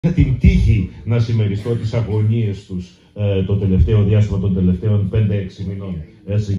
Είχα την τύχη να συμμεριστώ τις αγωνίες τους το τελευταίο διάστημα των τελευταίων 5-6 μηνών. Έτσι.